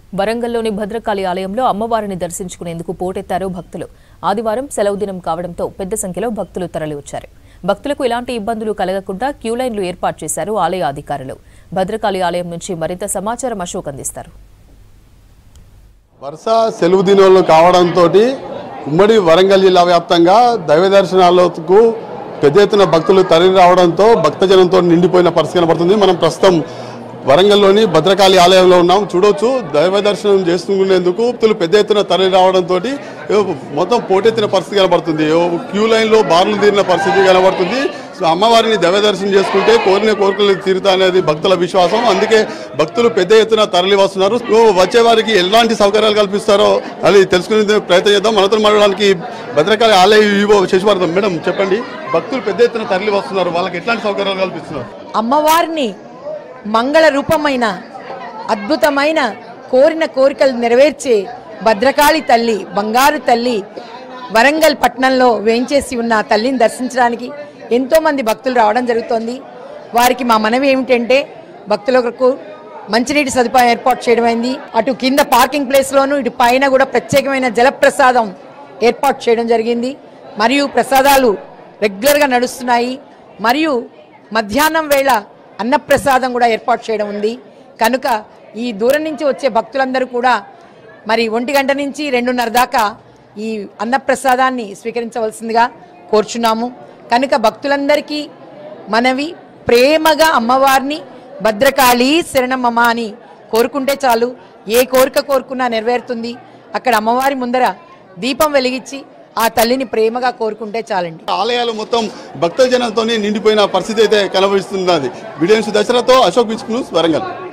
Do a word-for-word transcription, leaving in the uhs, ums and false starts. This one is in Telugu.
వరంగల్లోని భద్రకాళి ఆలయంలో అమ్మవారిని దర్శించుకునేందుకు పోటెత్తారు భక్తులు. ఆదివారం సెలవు దినం కావడంతో పెద్ద సంఖ్యలో భక్తులు తరలివచ్చారు. భక్తులకు ఎలాంటి ఇబ్బందులు కలగకుండా క్యూ లైన్లు ఏర్పాటు చేశారు ఆలయ అధికారులు. భద్రకాళి ఆలయం నుంచి మరింత సమాచారం అశోక్ అందిస్తారు. వరుస సెలవు దినాలు కావడంతో ఉమ్మడి వరంగల్ జిల్లా వ్యాప్తంగా దైవ దర్శనాలకు పెద్ద ఎత్తున భక్తులు తరలి రావడంతో భక్తజనంతో నిండిపోయిన పరిస్థితి కనబడుతుంది. మనం ప్రస్తుతం వరంగల్లోని భద్రకాళి ఆలయంలో ఉన్నాం. చూడొచ్చు, దైవ దర్శనం చేసుకునేందుకు భక్తులు పెద్ద ఎత్తున తరలి రావడంతో మొత్తం పోటెత్తిన పరిస్థితి కనబడుతుంది. క్యూ లైన్లో బార్లు తీరిన పరిస్థితి కనబడుతుంది. అమ్మవారిని దైవ దర్శనం చేసుకుంటే కోరిన కోరికలు తీరుతా అనేది భక్తుల విశ్వాసం. అందుకే భక్తులు పెద్ద ఎత్తున తరలి వస్తున్నారు. వచ్చే వారికి ఎలాంటి సౌకర్యాలు కల్పిస్తారో అది తెలుసుకునే ప్రయత్నం చేద్దాం. మనతో మాట్లాడడానికి భద్రకాళి ఆలయ ఈవో శశివర్ధన్ మేడం, చెప్పండి, భక్తులు పెద్ద ఎత్తున తరలి వస్తున్నారు, వాళ్ళకి ఎట్లాంటి సౌకర్యాలు కల్పిస్తున్నారు? అమ్మవారిని మంగళ రూపమైన అద్భుతమైన కోరిన కోరికలు నెరవేర్చే భద్రకాళి తల్లి, బంగారు తల్లి వరంగల్ పట్టణంలో వేంచేసి ఉన్న తల్లిని దర్శించడానికి ఎంతో మంది భక్తులు రావడం జరుగుతోంది. వారికి మా మనవి ఏమిటంటే భక్తులకు మంచినీటి సదుపాయం ఏర్పాటు చేయడమైంది. అటు కింద పార్కింగ్ ప్లేస్లోను, ఇటు పైన కూడా ప్రత్యేకమైన జలప్రసాదం ఏర్పాటు చేయడం జరిగింది. మరియు ప్రసాదాలు రెగ్యులర్గా నడుస్తున్నాయి. మరియు మధ్యాహ్నం వేళ అన్నప్రసాదం కూడా ఏర్పాటు చేయడం ఉంది. కనుక ఈ దూరం నుంచి వచ్చే భక్తులందరూ కూడా మరి ఒంటి గంట నుంచి రెండున్నర దాకా ఈ అన్నప్రసాదాన్ని స్వీకరించవలసిందిగా కోరుచున్నాము. కనుక భక్తులందరికీ మనవి, ప్రేమగా అమ్మవారిని భద్రకాళి శరణమమ్మ అని కోరుకుంటే చాలు. ఏ కోరిక కోరుకున్నా నెరవేరుతుంది. అక్కడ అమ్మవారి ముందర దీపం వెలిగించి ఆ తల్లిని ప్రేమగా కోరుకుంటే చాలండి. ఆలయాలు మొత్తం భక్తజనంతో నిండిపోయిన పరిస్థితి అయితే కనబడుతున్నది. వీడియో దసరాతో అశోక్ న్యూస్ వరంగల్.